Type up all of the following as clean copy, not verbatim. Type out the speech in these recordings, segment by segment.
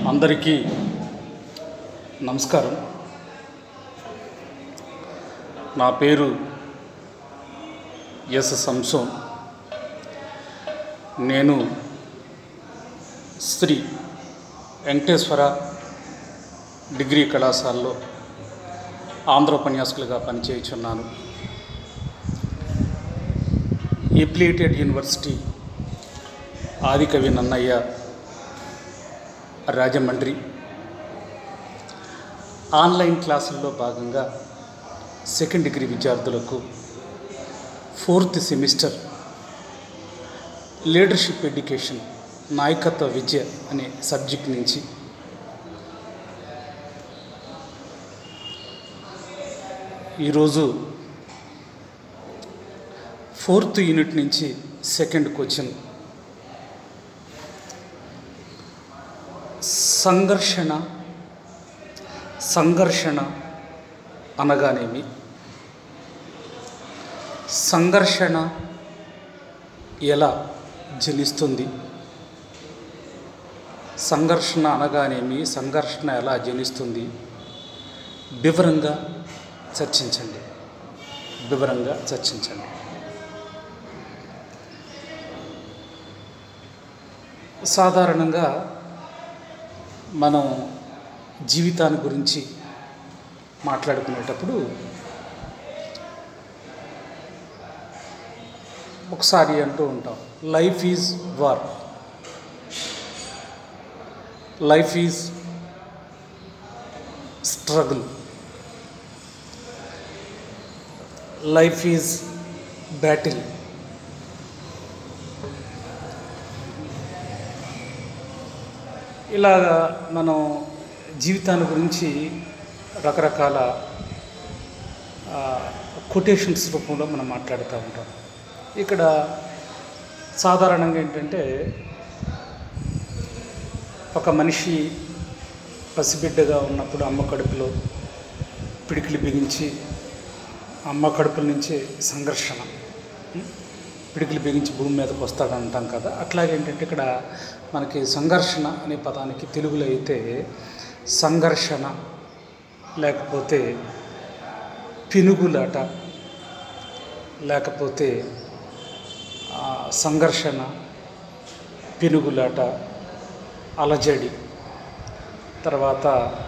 అందరికీ నమస్కారం. నా పేరు ఎస్ సంసోన్. నేను శ్రీ వెంకటేశ్వర డిగ్రీ కళాశాలలో ఆంధ్ర ఉపన్యాసకులుగా పనిచేయుచున్నాను. Affiliated university Adikavi Nannaya Rajahmundry online క్లాసుల్లో భాగంగా సెకండ్ డిగ్రీ విద్యార్థులకు 4th సెమిస్టర్ లీడర్షిప్ ఎడ్యుకేషన్ నాయకత్వ విద్య అనే సబ్జెక్ట్ నుంచి ఈరోజు 4th యూనిట్ నుంచి సెకండ్ క్వశ్చన్, సంఘర్షణ అనగానేమి, సంఘర్షణ ఎలా జనిస్తుంది, సంఘర్షణ అనగానేమి, సంఘర్షణ ఎలా జనిస్తుంది, వివరంగా చర్చించండి. సాధారణంగా మనం జీవితాన్ని గురించి మాట్లాడుకునేటప్పుడు ఒకసారి అంటూ ఉంటాం, life is war, life is struggle, life is battle. ఇలాగా మనం జీవితాన్ని గురించి రకరకాల కొటేషన్స్ రూపంలో మనం మాట్లాడుతూ ఉంటాం. ఇక్కడ సాధారణంగా ఏంటంటే, ఒక మనిషి పసిబిడ్డగా ఉన్నప్పుడు అమ్మ కడుపులో పిడికిలి బిగించి, అమ్మ కడుపుల నుంచి సంఘర్షణ, పిడికిలి బిగించి భూమి మీదకి వస్తాడంటాం కదా. అట్లాగేంటంటే ఇక్కడ మనకి సంఘర్షణ అనే పదానికి తెలుగులో అయితే సంఘర్షణ, లేకపోతే పినుగులాట, లేకపోతే సంఘర్షణ, పినుగులాట, అలజడి, తర్వాత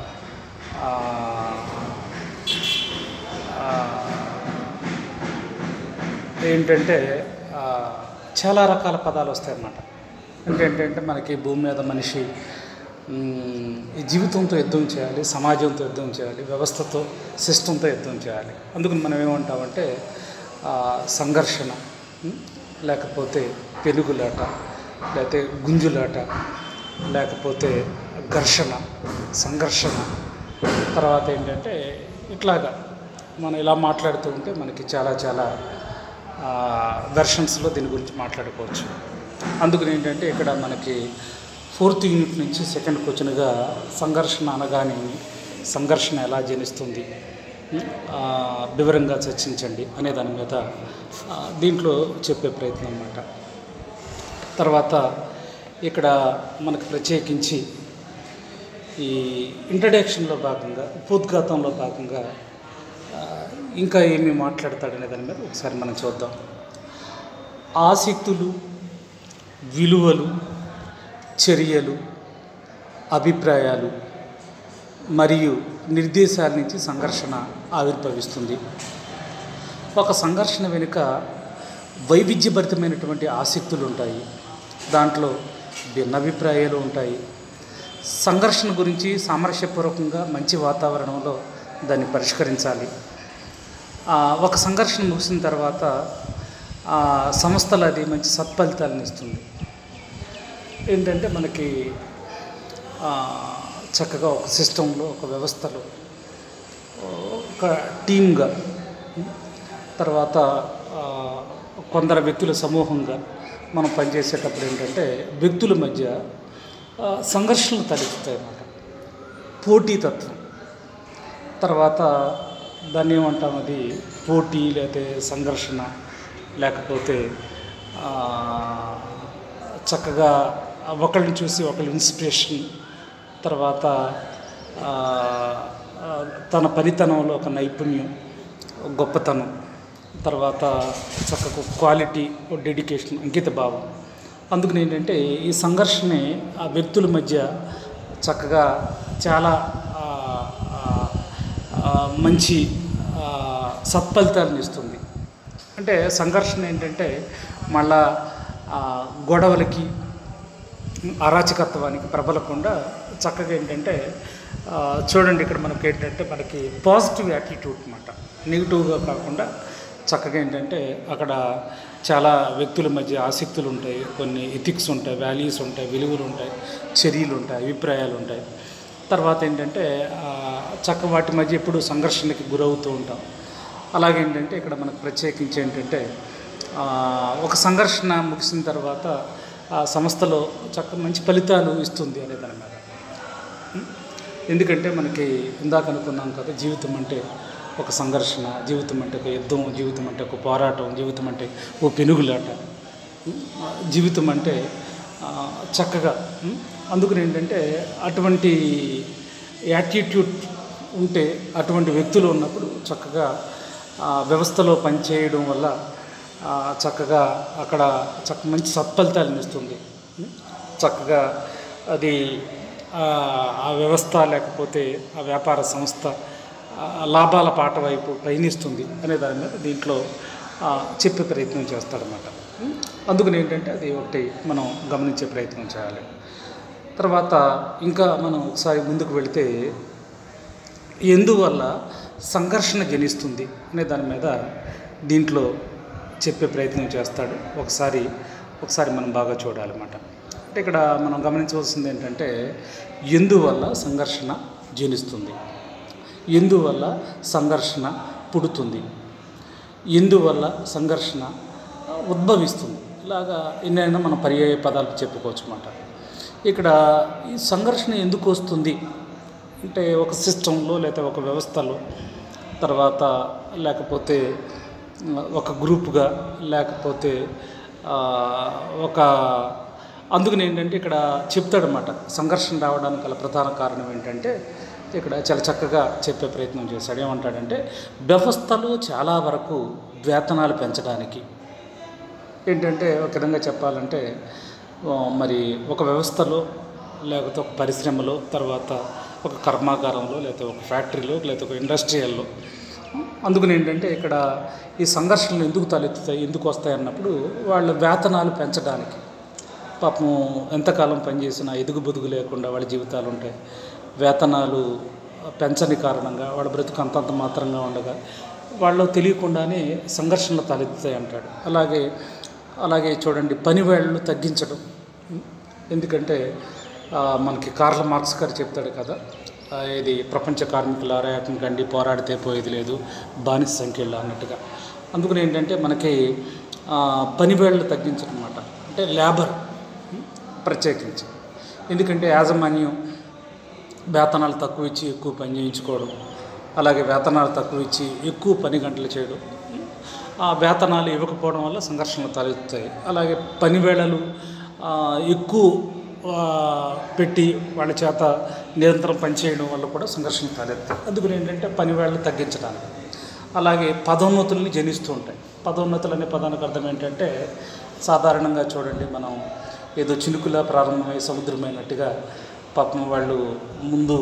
ఏంటంటే చాలా రకాల పదాలు వస్తాయి అన్నమాట. ఏంటంటే మనకి భూమి మీద మనిషి ఈ జీవితంతో యుద్ధం చేయాలి, సమాజంతో యుద్ధం చేయాలి, వ్యవస్థతో, సిస్టంతో యుద్ధం చేయాలి. అందుకని మనం ఏమంటామంటే సంఘర్షణ, లేకపోతే పెనుగులాట, లేకపోతే గుంజులాట, లేకపోతే ఘర్షణ, సంఘర్షణ. తర్వాత ఏంటంటే ఇట్లాగా మనం ఇలా మాట్లాడుతూ ఉంటే మనకి చాలా వెర్షన్స్లో దీని గురించి మాట్లాడుకోవచ్చు. అందుకని ఏంటంటే ఇక్కడ మనకి 4th యూనిట్ నుంచి సెకండ్ క్వశ్చన్గా సంఘర్షణ అనగానే సంఘర్షణ ఎలా జనిస్తుంది, వివరంగా చర్చించండి అనే దాని మీద దీంట్లో చెప్పే ప్రయత్నం అన్నమాట. తర్వాత ఇక్కడ మనకు ప్రత్యేకించి ఈ ఇంట్రడక్షన్లో భాగంగా, ఉపోద్ఘాతంలో భాగంగా ఇంకా ఏమి మాట్లాడతాడనే దాని మీద ఒకసారి మనం చూద్దాం. ఆసక్తులు, విలువలు, చర్యలు, అభిప్రాయాలు మరియు నిర్దేశాల నుంచి సంఘర్షణ ఆవిర్భవిస్తుంది. ఒక సంఘర్షణ వెనుక వైవిధ్యభరితమైనటువంటి ఆసక్తులు ఉంటాయి, దాంట్లో భిన్నాభిప్రాయాలు ఉంటాయి. సంఘర్షణ గురించి సామరస్యపూర్వకంగా మంచి వాతావరణంలో దాన్ని పరిష్కరించాలి. ఒక సంఘర్షణ ముగిసిన తర్వాత సంస్థలు అది మంచి సత్ఫలితాలను ఇస్తుంది. ఏంటంటే మనకి చక్కగా ఒక సిస్టంలో, ఒక వ్యవస్థలో, ఒక టీమ్గా, తర్వాత కొందరు వ్యక్తుల సమూహంగా మనం పనిచేసేటప్పుడు ఏంటంటే వ్యక్తుల మధ్య సంఘర్షణలు తలెత్తుతాయి అన్నమాట. పోటీతత్వం, తర్వాత దాన్ని ఏమంటాం, అది పోటీ, లేకపోతే సంఘర్షణ, లేకపోతే చక్కగా ఒకళ్ళని చూసి ఒకళ్ళు ఇన్స్పిరేషన్ తర్వాత ఆ, ఆ, తన పనితనంలో ఒక నైపుణ్యం, ఒక గొప్పతనం, తర్వాత చక్కగా క్వాలిటీ, డెడికేషన్, అంకిత భావం. అందుకని ఏంటంటే ఈ సంఘర్షణని ఆ వ్యక్తుల మధ్య చక్కగా చాలా ఆ, ఆ, ఆ, మంచి ఆ, సత్ఫలితాలను ఇస్తుంది. అంటే సంఘర్షణ ఏంటంటే మళ్ళా గొడవలకి, అరాచకత్వానికి ప్రబలకుండా చక్కగా ఏంటంటే చూడండి ఇక్కడ మనకి ఏంటంటే మనకి పాజిటివ్ యాటిట్యూడ్ అనమాట, నెగిటివ్గా కాకుండా చక్కగా ఏంటంటే అక్కడ చాలా వ్యక్తుల మధ్య ఆసక్తులు ఉంటాయి, కొన్ని ఎథిక్స్ ఉంటాయి, వాల్యూస్ ఉంటాయి, విలువలు ఉంటాయి, చర్యలు ఉంటాయి, అభిప్రాయాలు ఉంటాయి. తర్వాత ఏంటంటే చక్క వాటి మధ్య ఎప్పుడు సంఘర్షణకి గురవుతూ ఉంటాం. అలాగేంటంటే ఇక్కడ మనకు ప్రత్యేకించి ఏంటంటే ఒక సంఘర్షణ ముగిసిన తర్వాత ఆ సంస్థలో చక్క మంచి ఫలితాలు ఇస్తుంది అనే దాని మీద. ఎందుకంటే మనకి ఇందాక అనుకున్నాం కదా, జీవితం అంటే ఒక సంఘర్షణ, జీవితం అంటే ఒక యుద్ధం, జీవితం అంటే ఒక పోరాటం, జీవితం అంటే ఓ పెనుగులాట, జీవితం అంటే చక్కగా. అందుకని ఏంటంటే అటువంటి యాటిట్యూడ్ ఉంటే, అటువంటి వ్యక్తులు ఉన్నప్పుడు చక్కగా వ్యవస్థలో పనిచేయడం వల్ల చక్కగా అక్కడ మంచి సత్ఫలితాలను ఇస్తుంది. చక్కగా అది ఆ వ్యవస్థ లేకపోతే ఆ వ్యాపార సంస్థ లాభాల పాట వైపు పయనిస్తుంది అనే దాని మీద దీంట్లో చెప్పే ప్రయత్నం చేస్తాడనమాట. అందుకని ఏంటంటే అది ఒకటి మనం గమనించే ప్రయత్నం చేయాలి. తర్వాత ఇంకా మనం ఒకసారి ముందుకు వెళితే ఎందువల్ల సంఘర్షణ జనిస్తుంది అనే దాని మీద దీంట్లో చెప్పే ప్రయత్నం చేస్తాడు. ఒకసారి మనం బాగా చూడాలన్నమాట. అంటే ఇక్కడ మనం గమనించవలసింది ఏంటంటే ఎందువల్ల సంఘర్షణ జనిస్తుంది, ఎందువల్ల సంఘర్షణ పుడుతుంది, ఎందువల్ల సంఘర్షణ ఉద్భవిస్తుంది. ఇలాగా ఎన్నైనా మనం పర్యాయ పదాలు చెప్పుకోవచ్చు అన్నమాట. ఇక్కడ ఈ సంఘర్షణ ఎందుకు వస్తుంది అంటే ఒక సిస్టంలో లేదా ఒక వ్యవస్థలో, తర్వాత లేకపోతే ఒక గ్రూప్గా, లేకపోతే ఒక అందుకని ఏంటంటే ఇక్కడ చెప్తాడనమాట సంఘర్షణ రావడానికి గల ప్రధాన కారణం ఏంటంటే ఇక్కడ చాలా చక్కగా చెప్పే ప్రయత్నం చేశాడు. ఏమంటాడంటే వ్యవస్థలో చాలా వరకు వేతనాలు పెంచడానికి ఏంటంటే ఒక విధంగా చెప్పాలంటే మరి ఒక వ్యవస్థలో లేకపోతే ఒక పరిశ్రమలో, తర్వాత ఒక కర్మాగారంలో, లేకపోతే ఒక ఫ్యాక్టరీలో, లేకపోతే ఒక ఇండస్ట్రియల్లో, అందుకని ఏంటంటే ఇక్కడ ఈ సంఘర్షణలు ఎందుకు తలెత్తుతాయి, ఎందుకు వస్తాయి అన్నప్పుడు వాళ్ళ వేతనాలు పెంచడానికి. పాపం ఎంతకాలం పనిచేసినా ఎదుగుబొదుగు లేకుండా వాళ్ళ జీవితాలు ఉంటాయి. వేతనాలు పెంచని కారణంగా వాళ్ళ బ్రతుకు అంతంత మాత్రంగా ఉండగా వాళ్ళు తెలియకుండానే సంఘర్షణలు తలెత్తుతాయి అంటాడు. అలాగే చూడండి పనివేళ్ళు తగ్గించడం. ఎందుకంటే మనకి కార్ల్ మార్క్స్ గారు చెప్తాడు కదా, ఇది ప్రపంచ కార్మికుల ఆరాటం కండి పోరాడితే పోయేది లేదు, బానిస సంఖ్యలు అన్నట్టుగా. అందుకని ఏంటంటే మనకి పనివేళ్ళు తగ్గించడం అన్నమాట. అంటే లేబర్ ప్రత్యేకించి, ఎందుకంటే యాజమాన్యం వేతనాలు తక్కువ ఇచ్చి ఎక్కువ పని చేయించుకోవడం, అలాగే వేతనాలు తక్కువ ఇచ్చి ఎక్కువ పని గంటలు చేయడం, ఆ వేతనాలు ఇవ్వకపోవడం వల్ల సంఘర్షణలు తలెత్తుతాయి. అలాగే పనివేళలు ఎక్కువ పెట్టి వాళ్ళ చేత నిరంతరం పనిచేయడం వల్ల కూడా సంఘర్షణలు తలెత్తాయి. అందుకని ఏంటంటే పనివేళలు తగ్గించడానికి. అలాగే పదోన్నతుల్ని జనిస్తూ ఉంటాయి. పదోన్నతులు అనే పదానికి అర్థం ఏంటంటే సాధారణంగా చూడండి, మనం ఏదో చినుకులా ప్రారంభమై సముద్రమైనట్టుగా పాపం వాళ్ళు ముందు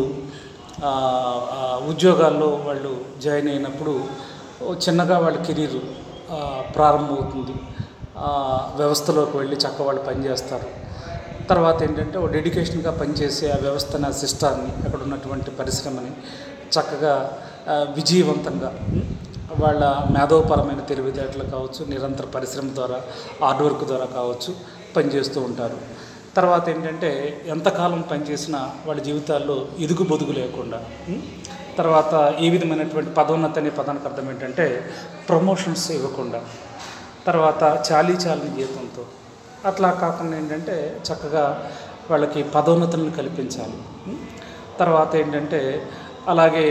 ఉద్యోగాల్లో వాళ్ళు జాయిన్ అయినప్పుడు చిన్నగా వాళ్ళ కెరీర్ ప్రారంభమవుతుంది. వ్యవస్థలోకి వెళ్ళి చక్క వాళ్ళు పనిచేస్తారు. తర్వాత ఏంటంటే ఓ డెడికేషన్గా పనిచేసే ఆ వ్యవస్థని, ఆ సిస్టాన్ని, అక్కడ ఉన్నటువంటి పరిశ్రమని చక్కగా విజయవంతంగా వాళ్ళ మేధోపరమైన తెలివితేటలు కావచ్చు, నిరంతర పరిశ్రమ ద్వారా, హార్డ్ వర్క్ ద్వారా కావచ్చు పనిచేస్తూ ఉంటారు. తర్వాత ఏంటంటే ఎంతకాలం పనిచేసినా వాళ్ళ జీవితాల్లో ఎదుగు బొదుగు లేకుండా, తర్వాత ఏ విధమైనటువంటి పదోన్నతి అనే పదానికి అర్థం ఏంటంటే ప్రమోషన్స్ ఇవ్వకుండా, తర్వాత చాలీచాలని జీతంతో, అట్లా కాకుండా ఏంటంటే చక్కగా వాళ్ళకి పదోన్నతులను కల్పించాలి. తర్వాత ఏంటంటే అలాగే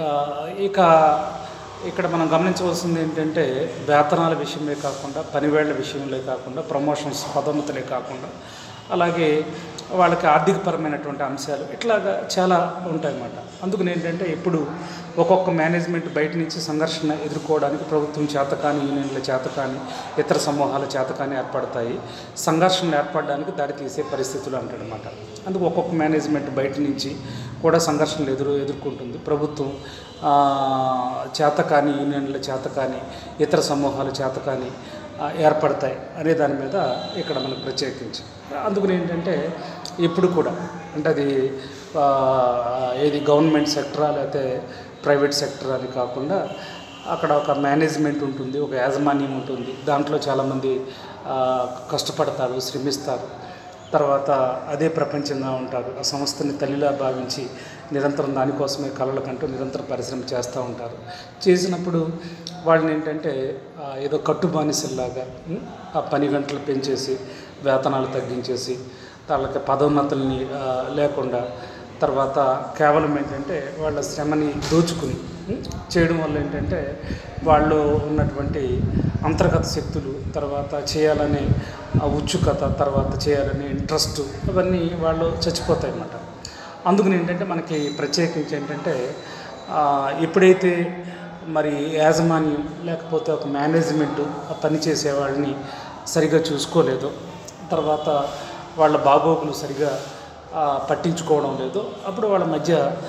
ఇక్కడ మనం గమనించవలసింది ఏంటంటే వేతనాల విషయమే కాకుండా, పనివేళ్ల విషయంలో కాకుండా, ప్రమోషన్స్ పదోన్నతులే కాకుండా, అలాగే వాళ్ళకి ఆర్థికపరమైనటువంటి అంశాలు ఇట్లాగా చాలా ఉంటాయన్నమాట. అందుకని ఏంటంటే ఇప్పుడు ఒక్కొక్క మేనేజ్మెంట్ బయట నుంచి సంఘర్షణ ఎదుర్కోవడానికి ప్రభుత్వం చేతకాని, యూనియన్ల చేతకాని, ఇతర సమూహాల చేతకాని ఏర్పడతాయి. సంఘర్షణలు ఏర్పడడానికి దాడి తీసే పరిస్థితులు అంటాడనమాట. అందుకు ఒక్కొక్క మేనేజ్మెంట్ బయట నుంచి కూడా సంఘర్షణలు ఎదుర్కొంటుంది. ప్రభుత్వం చేతకాని, యూనియన్ల చేతకాని, ఇతర సమూహాల చేతకాని ఏర్పడతాయి అనే దాని మీద ఇక్కడ మనకు ప్రత్యేకించి అందుకని ఏంటంటే ఇప్పుడు కూడా అంటే అది ఏది గవర్నమెంట్ సెక్టరా లేకపోతే ప్రైవేట్ సెక్టర్ అని కాకుండా అక్కడ ఒక మేనేజ్మెంట్ ఉంటుంది, ఒక యాజమాన్యం ఉంటుంది. దాంట్లో చాలామంది కష్టపడతారు, శ్రమిస్తారు. తర్వాత అదే ప్రపంచంగా ఉంటారు. ఆ సంస్థని తల్లిలా భావించి నిరంతరం దానికోసమే కళల కంటూ నిరంతర పరిశ్రమ చేస్తూ ఉంటారు. చేసినప్పుడు వాళ్ళని ఏంటంటే ఏదో కట్టుబానిసల్లాగా ఆ పని గంటలు పెంచేసి వేతనాలు తగ్గించేసి వాళ్ళకి పదోన్నతుల్ని లేకుండా తర్వాత కేవలం ఏంటంటే వాళ్ళ శ్రమని దోచుకుని చేయడం వల్ల ఏంటంటే వాళ్ళు ఉన్నటువంటి అంతర్గత శక్తులు, తర్వాత చేయాలనే ఉత్సుకత, తర్వాత చేయాలనే ఇంట్రెస్ట్ అవన్నీ వాళ్ళు చచ్చిపోతాయి అన్నమాట. అందుకని ఏంటంటే మనకి ప్రత్యేకించి ఏంటంటే ఎప్పుడైతే మరి యాజమాన్యం లేకపోతే ఒక మేనేజ్మెంటు ఆ పని చేసే వాళ్ళని సరిగా చూసుకోలేదో, తర్వాత వాళ్ళ బాగోగులు సరిగా పట్టించుకోవడం లేదో అప్పుడు వాళ్ళ మధ్య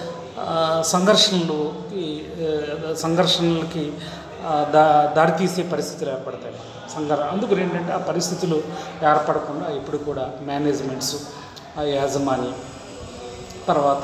సంఘర్షణలకి దారితీసే పరిస్థితులు ఏర్పడతాయి అందుకని ఏంటంటే ఆ పరిస్థితులు ఏర్పడకుండా ఇప్పుడు కూడా మేనేజ్మెంట్స్, యాజమాన్యం, తర్వాత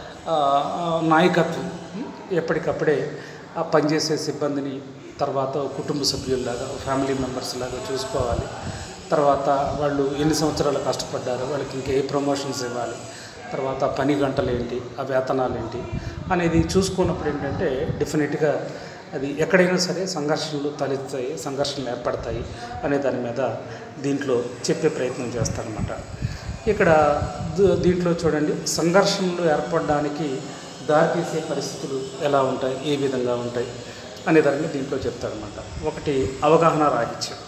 నాయకత్వం ఎప్పటికప్పుడే ఆ పనిచేసే సిబ్బందిని తర్వాత కుటుంబ సభ్యుల్లాగా, ఫ్యామిలీ మెంబర్స్ లాగా చూసుకోవాలి. తర్వాత వాళ్ళు ఎన్ని సంవత్సరాలు కష్టపడ్డారు, వాళ్ళకి ఇంకా ఏ ప్రమోషన్స్ ఇవ్వాలి, తర్వాత పని గంటలు ఏంటి, ఆ వేతనాలు ఏంటి అనేది చూసుకున్నప్పుడు ఏంటంటే డెఫినెట్గా అది ఎక్కడైనా సరే సంఘర్షణలు తలెత్తాయి, సంఘర్షణలు ఏర్పడతాయి అనే దాని మీద దీంట్లో చెప్పే ప్రయత్నం చేస్తారన్నమాట. ఇక్కడ దీంట్లో చూడండి, సంఘర్షణలు ఏర్పడడానికి దారితీసే పరిస్థితులు ఎలా ఉంటాయి, ఏ విధంగా ఉంటాయి అనే దాని మీద దీంట్లో చెప్తారన్నమాట. ఒకటి అవగాహన రాహిత్యం.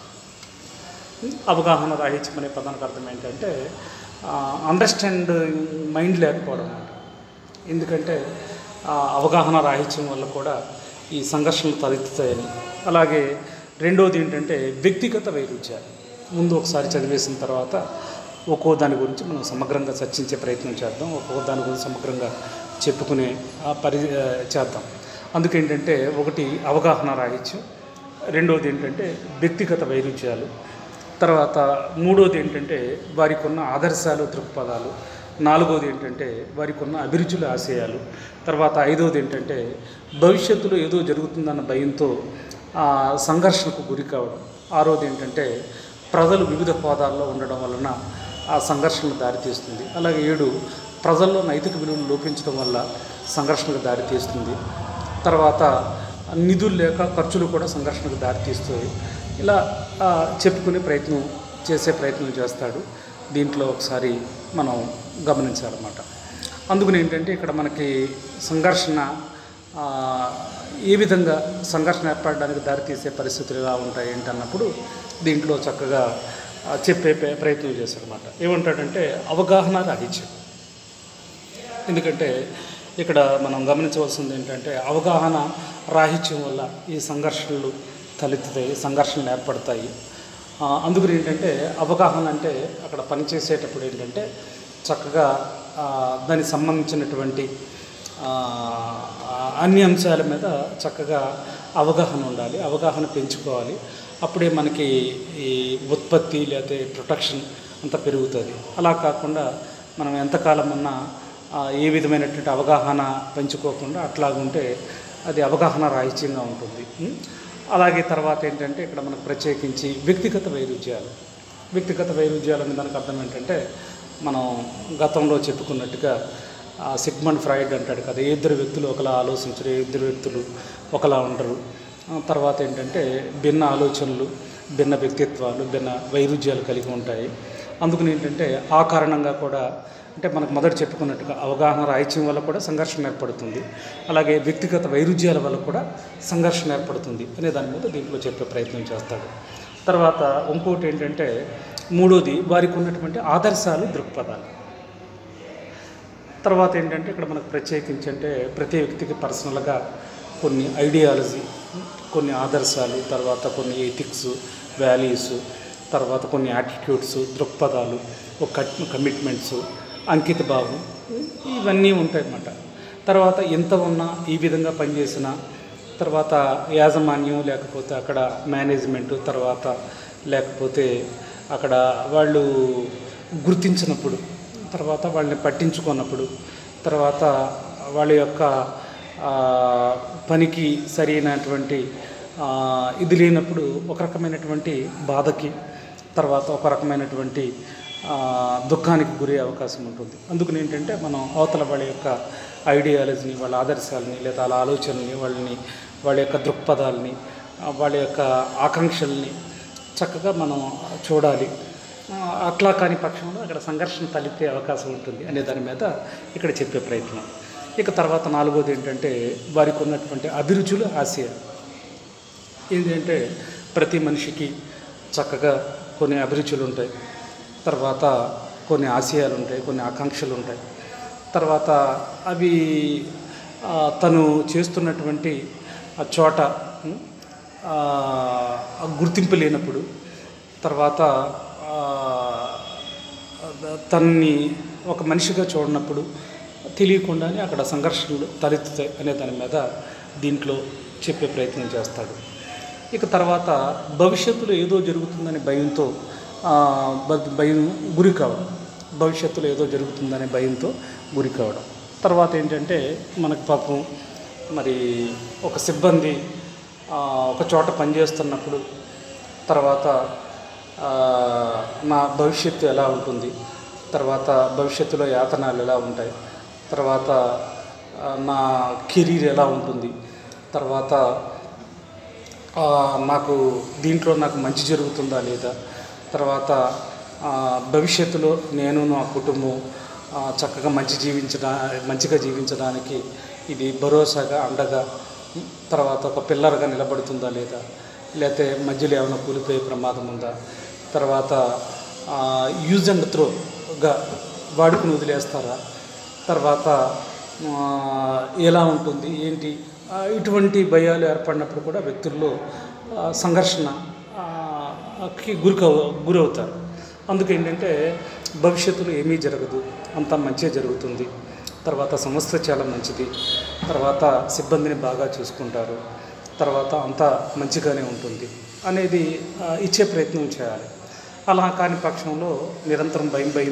అవగాహన రాహిత్యం అనే పదానికి అర్థం ఏంటంటే అండర్స్టాండ్ మైండ్ లేకపోవడం అన్నమాట. ఎందుకంటే అవగాహన రాహిత్యం వల్ల కూడా ఈ సంఘర్షణలు తలెత్తుతాయని. అలాగే రెండోది ఏంటంటే వ్యక్తిగత వైరుధ్యాలు. ముందు ఒకసారి చదివేసిన తర్వాత ఒక్కో దాని గురించి మనం సమగ్రంగా చర్చించే ప్రయత్నం చేద్దాం, ఒక్కో దాని గురించి సమగ్రంగా చెప్పుకునే చేద్దాం. అందుకేంటంటే ఒకటి అవగాహన రాహిత్యం, రెండోది ఏంటంటే వ్యక్తిగత వైరుధ్యాలు, తర్వాత మూడోది ఏంటంటే వారికి ఉన్న ఆదర్శాలు, దృక్పథాలు, నాలుగోది ఏంటంటే వారికి ఉన్న అభిరుచుల ఆశయాలు, తర్వాత ఐదోది ఏంటంటే భవిష్యత్తులో ఏదో జరుగుతుందన్న భయంతో సంఘర్షణకు గురి కావడం, ఆరోది ఏంటంటే ప్రజలు వివిధ హోదాల్లో ఉండడం వలన ఆ సంఘర్షణకు దారితీస్తుంది, అలాగే 7 ప్రజల్లో నైతిక విలువలు లోపించడం వల్ల సంఘర్షణకు దారితీస్తుంది, తర్వాత నిధులు లేక ఖర్చులు కూడా సంఘర్షణకు దారితీస్తాయి. ఇలా చెప్పుకునే చేసే ప్రయత్నం చేస్తాడు. దీంట్లో ఒకసారి మనం గమనించాలన్నమాట. అందుకని ఏంటంటే ఇక్కడ మనకి సంఘర్షణ ఏ విధంగా సంఘర్షణ ఏర్పడడానికి దారితీసే పరిస్థితులు ఎలా ఉంటాయి ఏంటన్నప్పుడు దీంట్లో చక్కగా చెప్పే ప్రయత్నం చేశాడనమాట. ఏమంటాడంటే అవగాహన రాహిత్యం. ఎందుకంటే ఇక్కడ మనం గమనించవలసింది ఏంటంటే అవగాహన రాహిత్యం వల్ల ఈ సంఘర్షణలు తలెత్తుతాయి, సంఘర్షణలు ఏర్పడతాయి. అందుకని ఏంటంటే అవగాహన అంటే అక్కడ పనిచేసేటప్పుడు ఏంటంటే చక్కగా దానికి సంబంధించినటువంటి అన్ని అంశాల మీద చక్కగా అవగాహన ఉండాలి, అవగాహన పెంచుకోవాలి. అప్పుడే మనకి ఈ ఉత్పత్తి లేకపోతే ప్రొడక్షన్ అంతా పెరుగుతుంది. అలా కాకుండా మనం ఎంతకాలం ఉన్నా ఏ విధమైనటువంటి అవగాహన పెంచుకోకుండా అట్లాగుంటే అది అవగాహన రాహిత్యంగా ఉంటుంది. అలాగే తర్వాత ఏంటంటే ఇక్కడ మనకు ప్రత్యేకించి వ్యక్తిగత వైరుధ్యాలు. వ్యక్తిగత వైరుధ్యాలు అనే దానికి అర్థం ఏంటంటే మనం గతంలో చెప్పుకున్నట్టుగా సిగ్మండ్ ఫ్రాయిడ్ అంటాడు కదా, ఇద్దరు వ్యక్తులు ఒకలా ఆలోచించరు, ఇద్దరు వ్యక్తులు ఒకలా ఉండరు. తర్వాత ఏంటంటే భిన్న ఆలోచనలు, భిన్న వ్యక్తిత్వాలు, భిన్న వైరుధ్యాలు కలిగి ఉంటాయి. అందుకని ఏంటంటే ఆ కారణంగా కూడా అంటే మనకు మొదట చెప్పుకున్నట్టుగా అవగాహన రాహిత్యం వల్ల కూడా సంఘర్షణ ఏర్పడుతుంది, అలాగే వ్యక్తిగత వైరుధ్యాల వల్ల కూడా సంఘర్షణ ఏర్పడుతుంది అనే దాని మీద దీంట్లో చెప్పే ప్రయత్నం చేస్తాడు. తర్వాత ఇంకోటి ఏంటంటే మూడోది వారికి ఉన్నటువంటి ఆదర్శాలు, దృక్పథాలు. తర్వాత ఏంటంటే ఇక్కడ మనకు ప్రత్యేకించి అంటే ప్రతి వ్యక్తికి పర్సనల్గా కొన్ని ఐడియాలజీ, కొన్ని ఆదర్శాలు, తర్వాత కొన్ని ఎథిక్స్, వాల్యూస్, తర్వాత కొన్ని యాటిట్యూడ్స్, దృక్పథాలు, ఒక కమిట్మెంట్స్, అంకిత భావం, ఇవన్నీ ఉంటాయన్నమాట. తర్వాత ఎంత ఉన్నా ఈ విధంగా పనిచేసిన తర్వాత యాజమాన్యం లేకపోతే అక్కడ మేనేజ్మెంటు, తర్వాత లేకపోతే అక్కడ వాళ్ళు గుర్తించినప్పుడు, తర్వాత వాళ్ళని పట్టించుకున్నప్పుడు, తర్వాత వాళ్ళ యొక్క పనికి సరైనటువంటి ఇది లేనప్పుడు ఒక రకమైనటువంటి బాధకి, తర్వాత ఒక రకమైనటువంటి దుఃఖానికి గురే అవకాశం ఉంటుంది. అందుకని ఏంటంటే మనం అవతల వాళ్ళ యొక్క ఐడియాలజీని, వాళ్ళ ఆదర్శాలని, లేదా వాళ్ళ ఆలోచనల్ని, వాళ్ళ యొక్క దృక్పథాలని, వాళ్ళ యొక్క ఆకాంక్షల్ని చక్కగా మనం చూడాలి. అట్లా కాని పక్షంలో అక్కడ సంఘర్షణ తలెత్తే అవకాశం ఉంటుంది అనే దాని మీద ఇక్కడ చెప్పే ప్రయత్నం. ఇక తర్వాత 4వది ఏంటంటే వారికి ఉన్నటువంటి అభిరుచులు, ఆశయాలు. ఏంటంటే ప్రతి మనిషికి చక్కగా కొన్ని అభిరుచులు ఉంటాయి, తర్వాత కొన్ని ఆశయాలు ఉంటాయి, కొన్ని ఆకాంక్షలు ఉంటాయి. తర్వాత అవి తను చేస్తున్నటువంటి చోట గుర్తింపు లేనప్పుడు, తర్వాత తనని ఒక మనిషిగా చూడనప్పుడు తెలియకుండానే అక్కడ సంఘర్షణలు తలెత్తుతాయి అనే దాని మీద దీంట్లో చెప్పే ప్రయత్నం చేస్తాడు. ఇక తర్వాత భవిష్యత్తులో ఏదో జరుగుతుందనే భయంతో గురి కావడం, భవిష్యత్తులో ఏదో జరుగుతుందనే భయంతో గురి కావడం. తర్వాత ఏంటంటే మనకు పాపం మరి ఒక సిబ్బంది ఒక చోట పనిచేస్తున్నప్పుడు తర్వాత నా భవిష్యత్తు ఎలా ఉంటుంది, తర్వాత భవిష్యత్తులో యాతనాలు ఎలా ఉంటాయి, తర్వాత నా కెరీర్ ఎలా ఉంటుంది, తర్వాత నాకు దీంట్లో నాకు మంచి జరుగుతుందా లేదా, తర్వాత భవిష్యత్తులో నేను నా కుటుంబం చక్కగా మంచిగా జీవించడానికి ఇది భరోసాగా, అండగా, తర్వాత ఒక పిల్లర్గా నిలబడుతుందా లేదా, లేకపోతే మధ్యలో ఏమైనా కూలిపోయే ప్రమాదం ఉందా, తర్వాత యూజ్ అండ్ త్రోగా వాడుకుని వదిలేస్తారా, తర్వాత ఎలా ఉంటుంది ఏంటి, ఇటువంటి భయాలు ఏర్పడినప్పుడు కూడా వ్యక్తుల్లో సంఘర్షణకి గురవుతారు. అందుకేంటంటే భవిష్యత్తులో ఏమీ జరగదు, అంతా మంచిగా జరుగుతుంది, తర్వాత సంస్థ చాలా మంచిది, తర్వాత సిబ్బందిని బాగా చూసుకుంటారు, తర్వాత అంతా మంచిగానే ఉంటుంది అనేది ఇచ్చే ప్రయత్నం చేయాలి. అలా కాని పక్షంలో నిరంతరం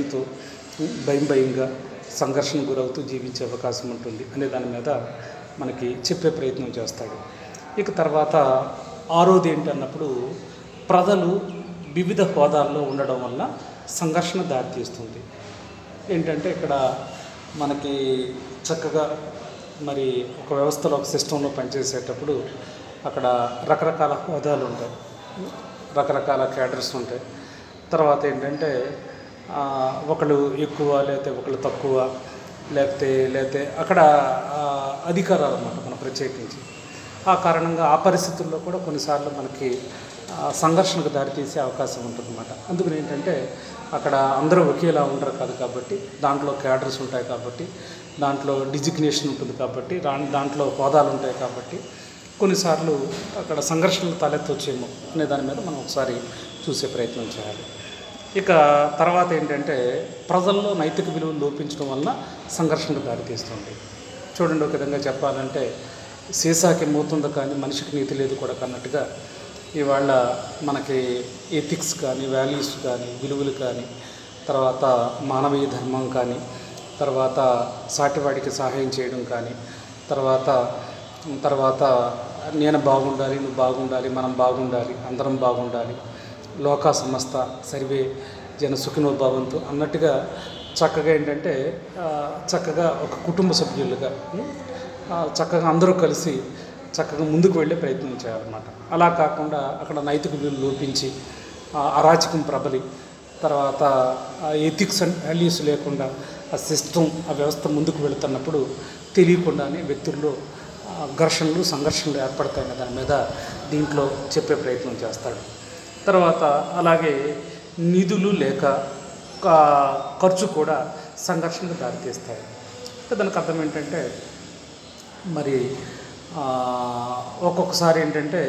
భయంగా సంఘర్షణ గురవుతూ జీవించే అవకాశం ఉంటుంది అనే దాని మీద మనకి చెప్పే ప్రయత్నం చేస్తాడు. ఇక తర్వాత 6వది ఏంటన్నప్పుడు ప్రజలు వివిధ హోదాల్లో ఉండడం వల్ల సంఘర్షణ దారితీస్తుంది. ఏంటంటే ఇక్కడ మనకి చక్కగా మరి ఒక వ్యవస్థలో, ఒక సిస్టంలో పనిచేసేటప్పుడు అక్కడ రకరకాల హోదాలు ఉంటాయి, రకరకాల క్యాడర్స్ ఉంటాయి. తర్వాత ఏంటంటే ఒకళ్ళు ఎక్కువ, లేకపోతే ఒకళ్ళు తక్కువ, లేకపోతే అక్కడ అధికారాలు అన్నమాట మనం ప్రత్యేకించి. ఆ కారణంగా ఆ పరిస్థితుల్లో కూడా కొన్నిసార్లు మనకి సంఘర్షణకు దారితీసే అవకాశం ఉంటుందన్నమాట. అందుకని ఏంటంటే అక్కడ అందరూ ఒకేలా ఉండరు కాదు కాబట్టి, దాంట్లో క్యాడర్స్ ఉంటాయి కాబట్టి, దాంట్లో డిజిగ్నేషన్ ఉంటుంది కాబట్టి, దాంట్లో హోదాలు ఉంటాయి కాబట్టి కొన్నిసార్లు అక్కడ సంఘర్షణలు తలెత్తొచ్చేమో అనే దాని మీద మనం ఒకసారి చూసే ప్రయత్నం చేయాలి. ఇక తర్వాత ఏంటంటే ప్రజల్లో నైతిక విలువలు లోపించడం వలన సంఘర్షణకు దారితీస్తుంది. చూడండి, ఒక విధంగా చెప్పాలంటే సీసాకి మూతుంది కానీ మనిషికి నీతి లేదు కూడా అన్నట్టుగా ఇవాళ మనకి ఎథిక్స్ కానీ, వాల్యూస్ కానీ, విలువలు కానీ, తర్వాత మానవీయ ధర్మం కానీ, తర్వాత సాటివాడికి సహాయం చేయడం కానీ, తర్వాత నేను బాగుండాలి, నువ్వు బాగుండాలి, మనం బాగుండాలి, అందరం బాగుండాలి, లోక సమస్త సర్వే జన సుఖినో భవంతు అన్నట్టుగా చక్కగా ఏంటంటే చక్కగా ఒక కుటుంబ సభ్యులుగా చక్కగా అందరూ కలిసి చక్కగా ముందుకు వెళ్ళే ప్రయత్నం చేయాలన్నమాట. అలా కాకుండా అక్కడ నైతిక విలువలు లోపించి అరాచకం ప్రబలి, తర్వాత ఎథిక్స్ అండ్ వాల్యూస్ లేకుండా ఆ సిస్టమ్, ఆ వ్యవస్థ ముందుకు వెళుతున్నప్పుడు తెలియకుండానే వ్యక్తుల్లో ఘర్షణలు, సంఘర్షణలు ఏర్పడతాయన్న దాని మీద దీంట్లో చెప్పే ప్రయత్నం చేస్తాడు. తర్వాత అలాగే నిధులు లేక ఖర్చు కూడా సంఘర్షణకు దారితీస్తాయి. దానికి అర్థం ఏంటంటే మరి ఒక్కొక్కసారి ఏంటంటే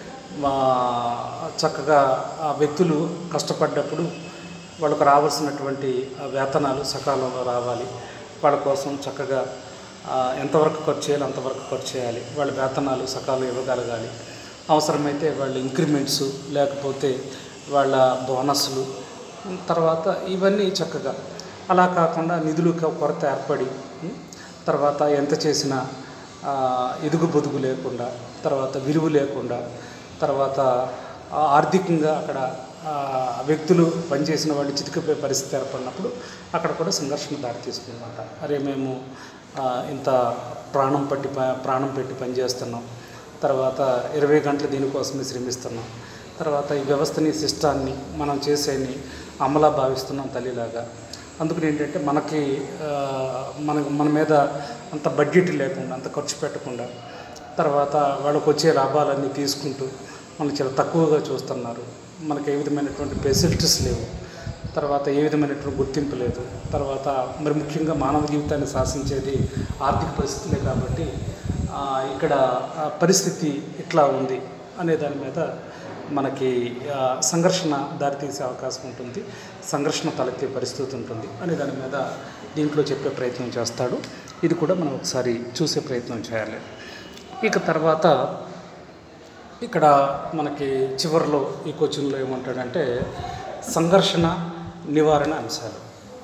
చక్కగా ఆ వ్యక్తులు కష్టపడ్డప్పుడు వాళ్ళకు రావాల్సినటువంటి వేతనాలు సకాలంలో రావాలి. వాళ్ళ కోసం చక్కగా ఎంతవరకు ఖర్చు చేయాలి అంతవరకు ఖర్చు చేయాలి. వాళ్ళ వేతనాలు సకాలంలో ఇవ్వగలగాలి. అవసరమైతే వాళ్ళ ఇంక్రిమెంట్స్ లేకపోతే వాళ్ళ బోనస్లు తర్వాత ఇవన్నీ చక్కగా అలా కాకుండా నిధులు కొరత ఏర్పడి తర్వాత ఎంత చేసినా ఎదుగు బొదుగు లేకుండా తర్వాత విలువ లేకుండా తర్వాత ఆర్థికంగా అక్కడ వ్యక్తులు పనిచేసిన వాళ్ళు చితికిపోయే పరిస్థితి ఏర్పడినప్పుడు అక్కడ కూడా సంఘర్షణ దారితీస్తుందన్నమాట. అరే మేము ఇంత ప్రాణం పెట్టి పనిచేస్తున్నాం, తర్వాత 20 గంటలు దీనికోసమే శ్రమిస్తున్నాం, తర్వాత ఈ వ్యవస్థని సిస్టాన్ని మనం చేసేని అమలా భావిస్తున్నాం తల్లిలాగా. అందుకని ఏంటంటే మనకి మన మీద అంత బడ్జెట్ లేకుండా అంత ఖర్చు పెట్టకుండా తర్వాత వాళ్ళకు వచ్చే లాభాలన్నీ తీసుకుంటూ మనకు చాలా తక్కువగా చూస్తున్నారు. మనకు ఏ విధమైనటువంటి ఫెసిలిటీస్ లేవు, తర్వాత ఏ విధమైనటువంటి గుర్తింపు లేదు, తర్వాత మరి ముఖ్యంగా మానవ జీవితాన్ని శాసించేది ఆర్థిక పరిస్థితులే. కాబట్టి ఇక్కడ పరిస్థితి ఇట్లా ఉంది అనే దాని మీద మనకి సంఘర్షణ దారితీసే అవకాశం ఉంటుంది, సంఘర్షణ తలెత్తే పరిస్థితి ఉంటుంది అనే దాని మీద దీంట్లో చెప్పే ప్రయత్నం చేస్తాడు. ఇది కూడా మనం ఒకసారి చూసే ప్రయత్నం చేయాలి. ఇక తర్వాత ఇక్కడ మనకి చివరిలో ఈ క్వశ్చన్లో ఏమంటాడంటే సంఘర్షణ నివారణ అంశాలు.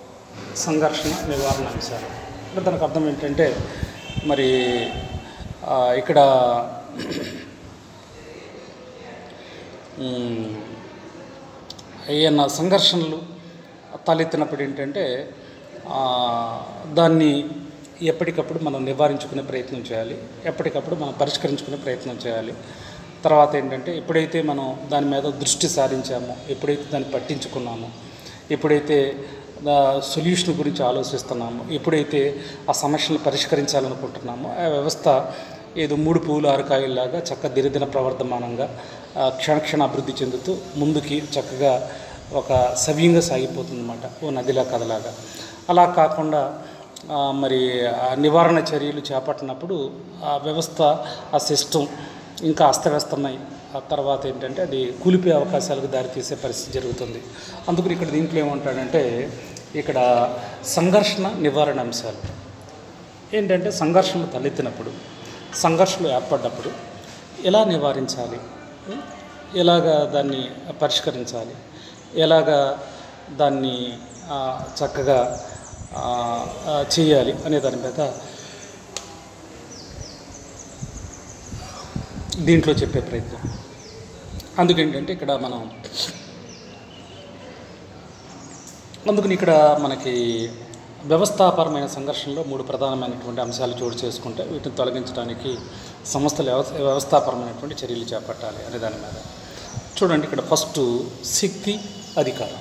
అంటే దానికి అర్థం ఏంటంటే మరి ఇక్కడ ఏమైనా సంఘర్షణలు తలెత్తినప్పుడు ఏంటంటే దాన్ని ఎప్పటికప్పుడు మనం నివారించుకునే ప్రయత్నం చేయాలి, ఎప్పటికప్పుడు మనం పరిష్కరించుకునే ప్రయత్నం చేయాలి. తర్వాత ఏంటంటే ఎప్పుడైతే మనం దాని మీద దృష్టి సారించామో, ఎప్పుడైతే దాన్ని పట్టించుకున్నామో, ఎప్పుడైతే సొల్యూషన్ గురించి ఆలోచిస్తున్నామో, ఎప్పుడైతే ఆ సమస్యను పరిష్కరించాలనుకుంటున్నామో ఆ వ్యవస్థ ఏదో 3 పువ్వులు 6 కాయల్లాగా చక్కగా దినదిన ప్రవర్ధమానంగా క్షణక్షణ అభివృద్ధి చెందుతూ ముందుకి చక్కగా ఒక సవ్యంగా సాగిపోతుందన్నమాట, ఓ నదిలా కథలాగా. అలా కాకుండా మరి నివారణ చర్యలు చేపట్టినప్పుడు ఆ వ్యవస్థ ఆ సిస్టమ్ ఇంకా అస్తవ్యస్తమై ఆ తర్వాత ఏంటంటే అది కూలిపోయే అవకాశాలకు దారితీసే పరిస్థితి జరుగుతుంది. అందుకని ఇక్కడ దీంట్లో ఏమంటాడంటే ఇక్కడ సంఘర్షణ నివారణ అంశాలు ఏంటంటే సంఘర్షణలు తలెత్తినప్పుడు, సంఘర్షణలు ఏర్పడ్డప్పుడు ఎలా నివారించాలి, ఎలాగా దాన్ని పరిష్కరించాలి, ఎలాగా దాన్ని చక్కగా చేయాలి అనే దాని మీద దీంట్లో చెప్పే ప్రయత్నం. అందుకేంటంటే ఇక్కడ అందుకని ఇక్కడ మనకి వ్యవస్థాపరమైన సంఘర్షణలో 3 ప్రధానమైనటువంటి అంశాలు చోటు చేసుకుంటే వీటిని తొలగించడానికి సంస్థలు వ్యవస్థాపరమైనటువంటి చర్యలు చేపట్టాలి అనే దాని మీద చూడండి. ఇక్కడ ఫస్ట్ శక్తి అధికారం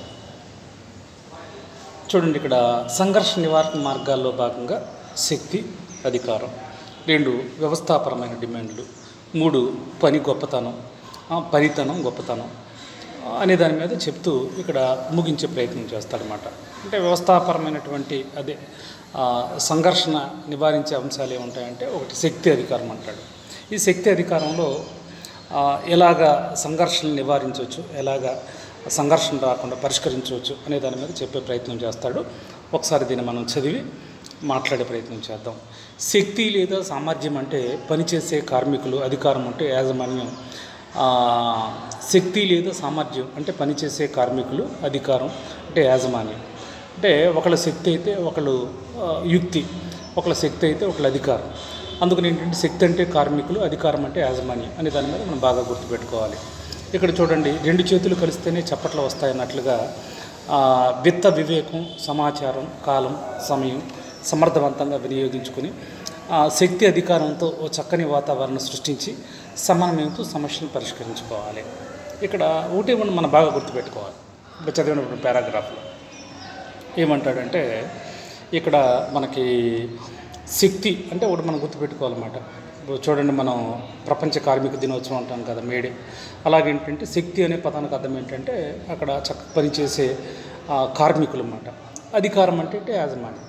చూడండి. ఇక్కడ సంఘర్షణ నివారణ మార్గాల్లో భాగంగా శక్తి అధికారం, 2 వ్యవస్థాపరమైన డిమాండ్లు, 3 పనితనం గొప్పతనం అనే దాని మీద చెప్తూ ఇక్కడ ముగించే ప్రయత్నం చేస్తాడనమాట. అంటే వ్యవస్థాపరమైనటువంటి అదే సంఘర్షణ నివారించే అంశాలు ఏముంటాయంటే ఒకటి శక్తి అధికారం అంటాడు. ఈ శక్తి అధికారంలో ఎలాగా సంఘర్షణ నివారించవచ్చు, ఎలాగా సంఘర్షణ రాకుండా పరిష్కరించవచ్చు అనే దాని మీద చెప్పే ప్రయత్నం చేస్తాడు. ఒకసారి దీన్ని మనం చదివి మాట్లాడే ప్రయత్నం చేద్దాం. శక్తి లేదా సామర్థ్యం అంటే పనిచేసే కార్మికులు, అధికారం అంటే యాజమాన్యం. శక్తి లేదా సామర్థ్యం అంటే పనిచేసే కార్మికులు, అధికారం అంటే యాజమాన్యం. అంటే ఒకళ్ళ శక్తి అయితే ఒకళ్ళు యుక్తి, ఒకళ్ళ శక్తి అయితే ఒకళ్ళ అధికారం. అందుకని ఏంటంటే శక్తి అంటే కార్మికులు, అధికారం అంటే యాజమాన్యం అనే దాని మీద మనం బాగా గుర్తుపెట్టుకోవాలి. ఇక్కడ చూడండి 2 చేతులు కలిస్తేనే చప్పట్లు వస్తాయన్నట్లుగా విత్త వివేకం, సమాచారం, కాలం, సమయం సమర్థవంతంగా వినియోగించుకుని శక్తి అధికారంతో ఓ చక్కని వాతావరణం సృష్టించి సమన్వయంతో సమస్యను పరిష్కరించుకోవాలి. ఇక్కడ ఒకటి మనం బాగా గుర్తుపెట్టుకోవాలి. ఇప్పుడు చదివినప్పుడు పారాగ్రాఫ్లో ఏమంటాడంటే ఇక్కడ మనకి శక్తి అంటే ఒకటి మనం గుర్తుపెట్టుకోవాలన్నమాట. చూడండి, మనం ప్రపంచ కార్మిక దినోత్సవం అంటాం కదా, మేడే. అలాగేంటంటే శక్తి అనే పదానికి అర్థం ఏంటంటే అక్కడ చక్కగా పనిచేసే కార్మికులు అన్నమాట. అధికారం అంటే యాజమాన్యం.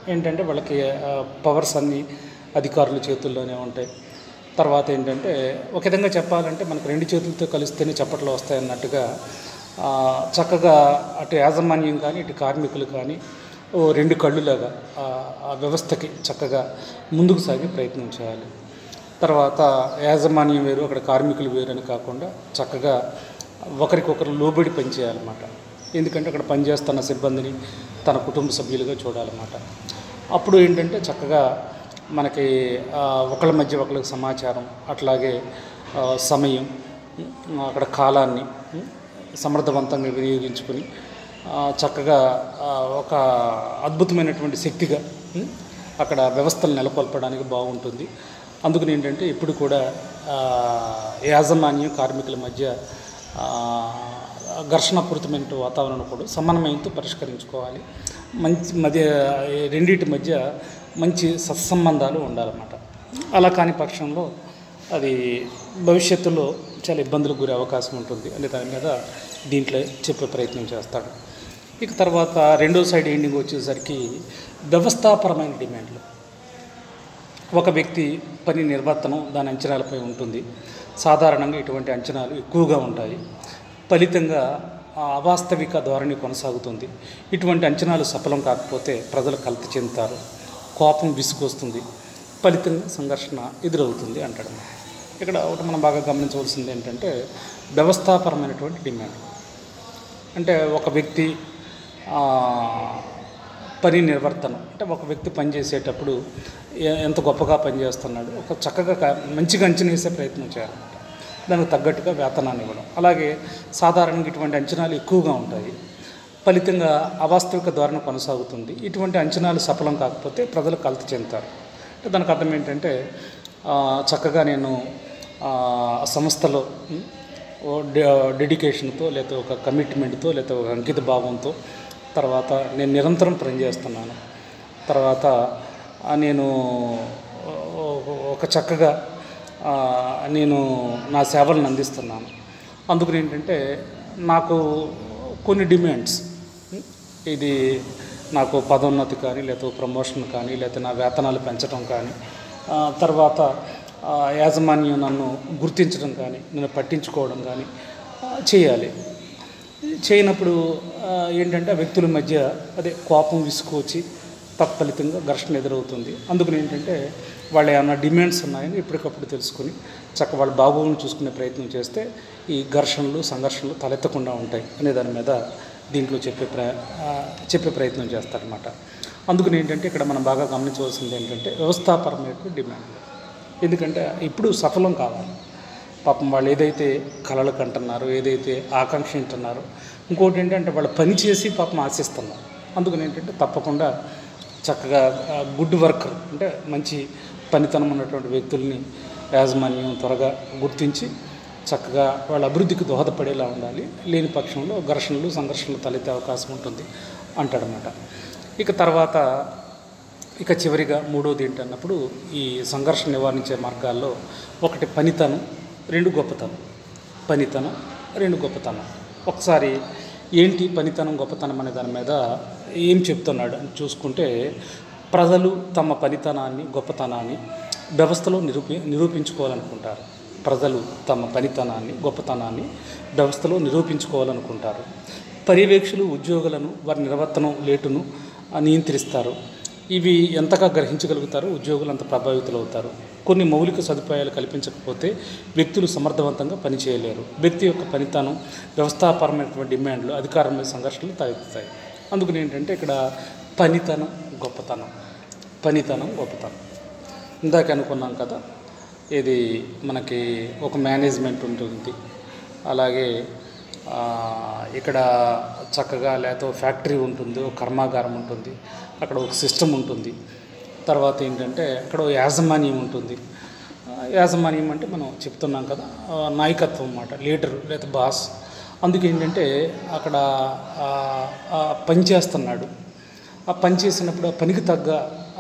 ఏంటంటే వాళ్ళకి పవర్స్ అన్నీ అధికారుల చేతుల్లోనే ఉంటాయి. తర్వాత ఏంటంటే ఒక విధంగా చెప్పాలంటే మనకు 2 చేతులతో కలిస్తేనే చప్పట్లు వస్తాయన్నట్టుగా చక్కగా అటు యాజమాన్యం కానీ ఇటు కార్మికులు కానీ 2 కళ్ళులాగా ఆ వ్యవస్థకి చక్కగా ముందుకు సాగే ప్రయత్నం చేయాలి. తర్వాత యాజమాన్యం వేరు, అక్కడ కార్మికులు వేరు అని కాకుండా చక్కగా ఒకరికొకరు లోబడి పనిచేయాలన్నమాట. ఎందుకంటే అక్కడ పనిచేస్తున్న సిబ్బందిని తన కుటుంబ సభ్యులుగా చూడాలన్నమాట. అప్పుడు ఏంటంటే చక్కగా మనకి ఒకళ్ళ మధ్య ఒకళ్ళకి సమాచారం, అట్లాగే సమయం, అక్కడ కాలాన్ని సమర్థవంతంగా వినియోగించుకొని చక్కగా ఒక అద్భుతమైనటువంటి శక్తిగా అక్కడ వ్యవస్థలు నెలకొల్పడానికి బాగుంటుంది. అందుకని ఏంటంటే ఇప్పుడు కూడా యాజమాన్యం కార్మికుల మధ్య ఘర్షణపూరితమైన వాతావరణం కూడా సమన్వయంతో పరిష్కరించుకోవాలి. మధ్య రెండింటి మధ్య మంచి సత్సంబంధాలు ఉండాలన్నమాట. అలా కాని పక్షంలో అది భవిష్యత్తులో చాలా ఇబ్బందులకు గురే అవకాశం ఉంటుంది అనే దాని మీద దీంట్లో చెప్పే ప్రయత్నం చేస్తాడు. ఇక తర్వాత రెండో సైడ్ ఎండింగ్ వచ్చేసరికి వ్యవస్థాపరమైన డిమాండ్లు. ఒక వ్యక్తి పని నిర్వర్తనం దాని అంచనాలపై ఉంటుంది. సాధారణంగా ఇటువంటి అంచనాలు ఎక్కువగా ఉంటాయి. ఫలితంగా అవాస్తవిక ధోరణి కొనసాగుతుంది. ఇటువంటి అంచనాలు సఫలం కాకపోతే ప్రజలు కలత చెందుతారు, కోపం విసుగొస్తుంది, ఫలితంగా సంఘర్షణ ఎదురవుతుంది అంటాడు. ఇక్కడ ఒకటి మనం బాగా గమనించవలసింది ఏంటంటే వ్యవస్థాపరమైనటువంటి డిమాండ్. అంటే ఒక వ్యక్తి పని నిర్వర్తనం, అంటే ఒక వ్యక్తి పనిచేసేటప్పుడు ఎంత గొప్పగా పనిచేస్తున్నాడు, ఒక చక్కగా మంచిగా అంచనా వేసే ప్రయత్నం చేయాలన్నమాట. దానికి తగ్గట్టుగా వేతనాన్ని ఇవ్వడం. అలాగే సాధారణంగా ఇటువంటి అంచనాలు ఎక్కువగా ఉంటాయి. ఫలితంగా అవాస్తవిక ధోరణి కొనసాగుతుంది. ఇటువంటి అంచనాలు సఫలం కాకపోతే ప్రజలు కలత చెందుతారు. అంటే దానికి అర్థం ఏంటంటే చక్కగా నేను సంస్థలో డెడికేషన్తో, లేదా ఒక కమిట్మెంట్తో, లేదా ఒక అంకిత భావంతో, తర్వాత నేను నిరంతరం పనిచేస్తున్నాను, తర్వాత నేను ఒక చక్కగా నేను నా సేవలను అందిస్తున్నాను. అందుకని ఏంటంటే నాకు కొన్ని డిమాండ్స్, ఇది నాకు పదోన్నతి కానీ, లేదా ప్రమోషన్ కానీ, లేదా నా వేతనాలు పెంచడం కానీ, తర్వాత యాజమాన్యం నన్ను గుర్తించడం కానీ, నన్ను పట్టించుకోవడం కానీ చేయాలి. చేయనప్పుడు ఏంటంటే వ్యక్తుల మధ్య అదే కోపం విసుకొచ్చి తత్ఫలితంగా ఘర్షణ ఎదురవుతుంది. అందుకని ఏంటంటే వాళ్ళు ఏమన్నా డిమాండ్స్ ఉన్నాయని ఎప్పటికప్పుడు తెలుసుకుని చక్కగా వాళ్ళ బాగోగులను చూసుకునే ప్రయత్నం చేస్తే ఈ ఘర్షణలు సంఘర్షణలు తలెత్తకుండా ఉంటాయి అనే దాని మీద దీంట్లో చెప్పే ప్రయత్నం చేస్తారన్నమాట. అందుకని ఏంటంటే ఇక్కడ మనం బాగా గమనించవలసింది ఏంటంటే వ్యవస్థాపరమైన డిమాండ్. ఎందుకంటే ఇప్పుడు సఫలం కావాలి. పాపం వాళ్ళు ఏదైతే కలలు కంటున్నారో, ఏదైతే ఆకాంక్షింటున్నారో, ఇంకోటి ఏంటంటే వాళ్ళు పని చేసి పాపం ఆశిస్తున్నారు. అందుకని ఏంటంటే తప్పకుండా చక్కగా గుడ్ వర్కర్, అంటే మంచి పనితనం ఉన్నటువంటి వ్యక్తుల్ని యాజమాన్యం త్వరగా గుర్తించి చక్కగా వాళ్ళ అభివృద్ధికి దోహదపడేలా ఉండాలి. లేని పక్షంలో ఘర్షణలు సంఘర్షణలు తలెత్తే అవకాశం ఉంటుంది అంటాడనమాట. ఇక తర్వాత ఇక చివరిగా మూడోది ఏంటన్నప్పుడు ఈ సంఘర్షణ నివారించే మార్గాల్లో ఒకటి పనితనం, 2 గొప్పతనం. పనితనం, 2 గొప్పతనం. ఒకసారి ఏంటి పనితనం గొప్పతనం అనే దాని మీద ఏం చెప్తున్నాడు అని చూసుకుంటే, ప్రజలు తమ పనితనాన్ని గొప్పతనాన్ని వ్యవస్థలో నిరూపించుకోవాలనుకుంటారు. ప్రజలు తమ పనితనాన్ని గొప్పతనాన్ని వ్యవస్థలో నిరూపించుకోవాలనుకుంటారు. పర్యవేక్షకులు ఉద్యోగులను వారి నిర్వర్తనం లేటును నియంత్రిస్తారు. ఇవి ఎంతగా గ్రహించగలుగుతారో ఉద్యోగులు అంత ప్రభావితులవుతారు. కొన్ని మౌలిక సదుపాయాలు కల్పించకపోతే వ్యక్తులు సమర్థవంతంగా పనిచేయలేరు. వ్యక్తి యొక్క పనితనం, వ్యవస్థాపరమైనటువంటి డిమాండ్లు, అధికారం మీద సంఘర్షణలు తలెత్తుతాయి. అందుకని ఏంటంటే ఇక్కడ పనితనం గొప్పతనం, పనితనం గొప్పతనం. ఇందాక అనుకున్నాం కదా, ఇది మనకి ఒక మేనేజ్మెంట్ ఉంటుంది, అలాగే ఇక్కడ చక్కగా లేకపోతే ఫ్యాక్టరీ ఉంటుంది, ఒక కర్మాగారం ఉంటుంది, అక్కడ ఒక సిస్టమ్ ఉంటుంది. తర్వాత ఏంటంటే అక్కడ యాజమాన్యం ఉంటుంది. యాజమాన్యం అంటే మనం చెప్తున్నాం కదా, నాయకత్వం అన్నమాట, లీడరు లేదా బాస్. అందుకే ఏంటంటే అక్కడ పని చేస్తున్నాడు, ఆ పని చేసినప్పుడు ఆ పనికి తగ్గ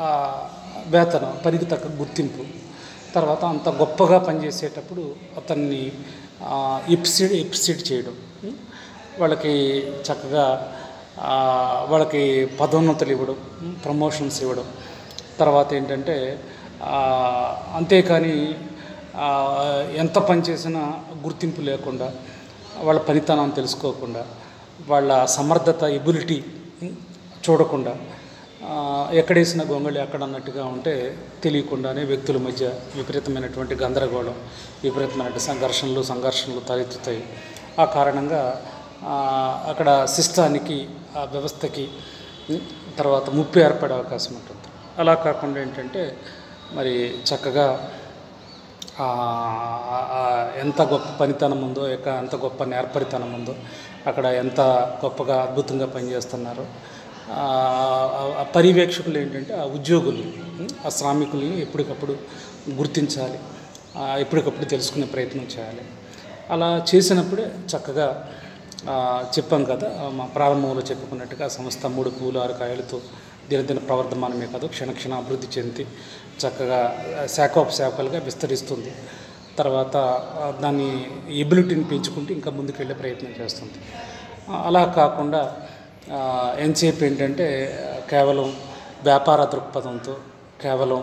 వేతనం, పనికి తగ్గ గుర్తింపు, తర్వాత అంత గొప్పగా పనిచేసేటప్పుడు అతన్ని ఎప్సిడ్ చేయడం, వాళ్ళకి చక్కగా వాళ్ళకి పదోన్నతులు ఇవ్వడం, ప్రమోషన్స్ ఇవ్వడం. తర్వాత ఏంటంటే అంతేకాని ఎంత పని చేసినా గుర్తింపు లేకుండా, వాళ్ళ పనితనాన్ని తెలుసుకోకుండా, వాళ్ళ సమర్థత ఎబిలిటీ చూడకుండా, ఎక్కడేసిన గొంగళి అక్కడ అన్నట్టుగా ఉంటే తెలియకుండానే వ్యక్తుల మధ్య విపరీతమైనటువంటి గందరగోళం, విపరీతమైన సంఘర్షణలు తలెత్తుతాయి. ఆ కారణంగా అక్కడ సిస్టానికి, ఆ వ్యవస్థకి తర్వాత ముప్పు ఏర్పడే అవకాశం ఉంటుంది. అలా కాకుండా ఏంటంటే మరి చక్కగా ఎంత గొప్ప పనితనం ఉందో, ఎంత గొప్ప నేర్పరితనం ఉందో, అక్కడ ఎంత గొప్పగా అద్భుతంగా పనిచేస్తున్నారో పర్యవేక్షకులు ఏంటంటే ఆ ఉద్యోగులు, ఆ శ్రామికుల్ని ఎప్పటికప్పుడు గుర్తించాలి, ఎప్పటికప్పుడు తెలుసుకునే ప్రయత్నం చేయాలి. అలా చేసినప్పుడే చక్కగా చెప్పాం కదా, మా ప్రారంభంలో చెప్పుకున్నట్టుగా సంస్థ 3 పూలు 6 కాయలతో దినదిన ప్రవర్ధమానమే కాదు, క్షణక్షణ అభివృద్ధి చెంది చక్కగా శాఖోపశాఖలుగా విస్తరిస్తుంది. తర్వాత దాని ఎబిలిటీని పెంచుకుంటూ ఇంకా ముందుకెళ్ళే ప్రయత్నం చేస్తుంది. అలా కాకుండా ఎంతసేపు ఏంటంటే కేవలం వ్యాపార దృక్పథంతో, కేవలం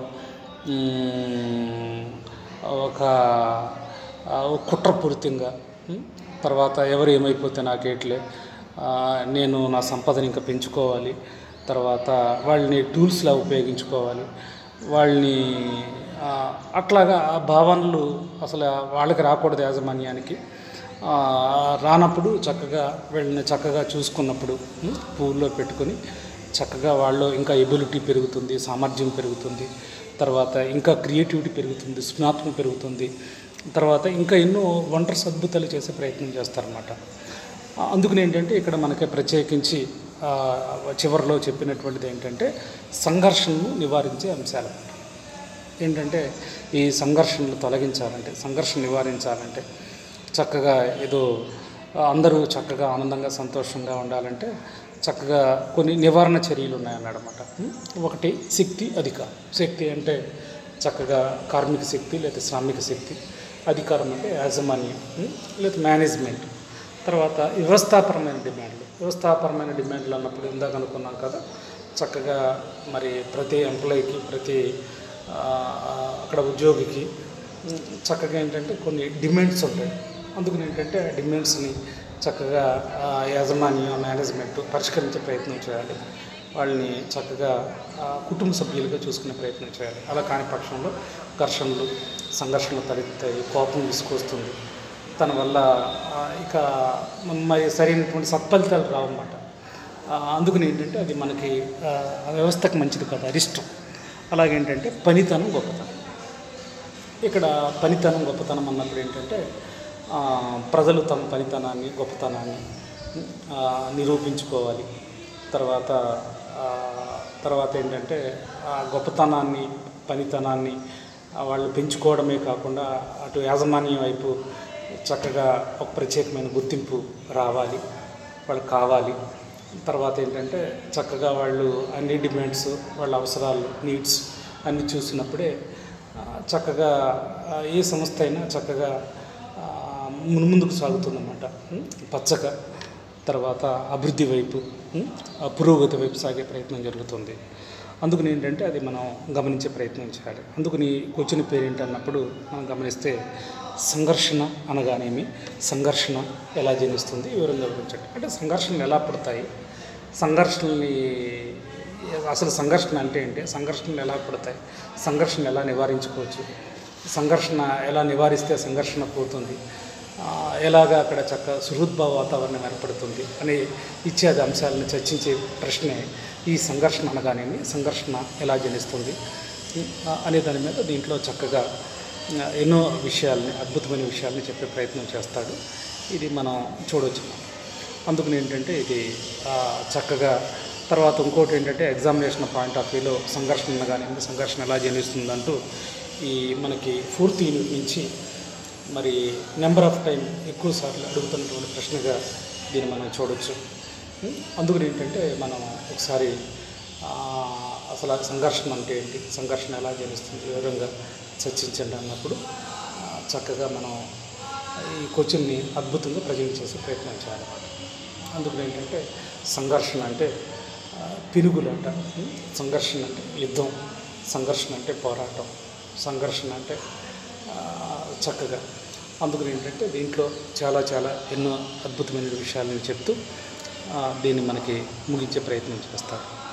ఒక కుట్రపూరితంగా, తర్వాత ఎవరు ఏమైపోతే నాకేట్లే, నేను నా సంపదను ఇంకా పెంచుకోవాలి, తర్వాత వాళ్ళని టూల్స్లా ఉపయోగించుకోవాలి, వాళ్ళని అట్లాగా ఆ భావనలు అసలు వాళ్ళకి రాకూడదు. యాజమాన్యానికి రానప్పుడు చక్కగా వీళ్ళని చక్కగా చూసుకున్నప్పుడు పువ్వుల్లో పెట్టుకొని చక్కగా వాళ్ళు ఇంకా ఎబిలిటీ పెరుగుతుంది, సామర్థ్యం పెరుగుతుంది, తర్వాత ఇంకా క్రియేటివిటీ పెరుగుతుంది, సృజనాత్మకత పెరుగుతుంది, తర్వాత ఇంకా ఎన్నో వండర్స్ అద్భుతాలు చేసే ప్రయత్నం చేస్తారన్నమాట. అందుకని ఏంటంటే ఇక్కడ మనకి ప్రత్యేకించి చివరిలో చెప్పినటువంటిది ఏంటంటే సంఘర్షణను నివారించే అంశాలు ఏంటంటే ఈ సంఘర్షణలు తొలగించాలంటే, సంఘర్షణ నివారించాలంటే, చక్కగా ఏదో అందరూ చక్కగా ఆనందంగా సంతోషంగా ఉండాలంటే చక్కగా కొన్ని నివారణ చర్యలు ఉన్నాయన్నమాట. ఒకటి శక్తి, అధికారం. శక్తి అంటే చక్కగా కార్మిక శక్తి లేదా శ్రామిక శక్తి, అధికారం అంటే యాజమాన్యం లేదా మేనేజ్మెంట్, తర్వాత వ్యవస్థాపరమైన డిమాండ్లు అన్నప్పుడు ఇందాక అనుకున్నాం కదా, చక్కగా మరి ప్రతి ఎంప్లాయీకి, ప్రతి అక్కడ ఉద్యోగికి చక్కగా ఏంటంటే కొన్ని డిమాండ్స్ ఉంటాయి. అందుకని ఏంటంటే ఆ డిమాండ్స్ని చక్కగా యాజమాన్యం, మేనేజ్మెంట్ పరిష్కరించే ప్రయత్నం చేయాలి. వాళ్ళని చక్కగా కుటుంబ సభ్యులుగా చూసుకునే ప్రయత్నం చేయాలి. అలా కాని పక్షంలో సంఘర్షణలు తలెత్తాయి, కోపం విసుకొస్తుంది, తన వల్ల ఇక మరి సరైనటువంటి సత్ఫలితాలు రావన్నమాట. అందుకని ఏంటంటే అది మనకి వ్యవస్థకు మంచిది కదా, అరిష్టం. అలాగేంటంటే పనితనం, గొప్పతనం. ఇక్కడ పనితనం, గొప్పతనం అన్నప్పుడు ఏంటంటే ప్రజలు తమ పనితనాన్ని, గొప్పతనాన్ని నిరూపించుకోవాలి. తర్వాత ఏంటంటే ఆ గొప్పతనాన్ని, పనితనాన్ని వాళ్ళు పెంచుకోవడమే కాకుండా అటు యాజమాన్యం వైపు చక్కగా ఒక ప్రత్యేకమైన గుర్తింపు రావాలి, వాళ్ళకి కావాలి. తర్వాత ఏంటంటే చక్కగా వాళ్ళు అన్ని డిమాండ్స్, వాళ్ళ అవసరాలు, నీడ్స్ అన్నీ చూసినప్పుడే చక్కగా ఏ సంస్థ అయినా చక్కగా ముందుకు సాగుతుందన్నమాట, పచ్చగా. తర్వాత అభివృద్ధి వైపు, పురోగతి వైపు సాగే ప్రయత్నం జరుగుతుంది. అందుకని ఏంటంటే అది మనం గమనించే ప్రయత్నం చేయాలి. అందుకని క్వశ్చన్ పేరు ఏంటన్నప్పుడు మనం గమనిస్తే సంఘర్షణ అనగానేమి, సంఘర్షణ ఎలా జనిస్తుంది వివరంగా వివరించండి. అంటే సంఘర్షణలు ఎలా పుడతాయి, అసలు సంఘర్షణ అంటే ఏంటి, సంఘర్షణలు ఎలా పుడతాయి, సంఘర్షణ ఎలా నివారించుకోవచ్చు, సంఘర్షణ ఎలా నివారిస్తే సంఘర్షణ పోతుంది, ఎలాగా అక్కడ సుహృద్భావ వాతావరణం ఏర్పడుతుంది అనే ఇత్యాది అంశాలను చర్చించే ప్రశ్నే ఈ సంఘర్షణ అనగానేమి, సంఘర్షణ ఎలా జనిస్తుంది అనే దాని మీద దీంట్లో చక్కగా ఎన్నో విషయాల్ని, అద్భుతమైన విషయాల్ని చెప్పే ప్రయత్నం చేస్తాడు. ఇది మనం చూడవచ్చు. అందుకని ఏంటంటే ఇది చక్కగా తర్వాత ఇంకోటి ఏంటంటే ఎగ్జామినేషన్ పాయింట్ ఆఫ్ వ్యూలో సంఘర్షణ అనగానేమి, సంఘర్షణ ఎలా జనిస్తుందంటూ ఈ మనకి 4th యూనిట్ నుంచి మరి నెంబర్ ఆఫ్ టైం ఎక్కువ సార్లు అడుగుతున్నటువంటి ప్రశ్నగా దీన్ని మనం చూడవచ్చు. అందుకని ఏంటంటే మనం ఒకసారి అసలు సంఘర్షణ అంటే ఏంటి, సంఘర్షణ ఎలా జనిస్తుంది వివరంగా చర్చించండి అన్నప్పుడు చక్కగా మనం ఈ క్వశ్చన్ని అద్భుతంగా ప్రజెంట్ చేసే ప్రయత్నం చేయాలన్నమాట. అందుకని ఏంటంటే సంఘర్షణ అంటే పినుగులంట, సంఘర్షణ అంటే యుద్ధం, సంఘర్షణ అంటే పోరాటం, సంఘర్షణ అంటే చక్కగా. అందుకని ఏంటంటే దీంట్లో చాలా చాలా ఎన్నో అద్భుతమైన విషయాలను చెప్తూ దీన్ని మనకి ముగించే ప్రయత్నం చేస్తారు.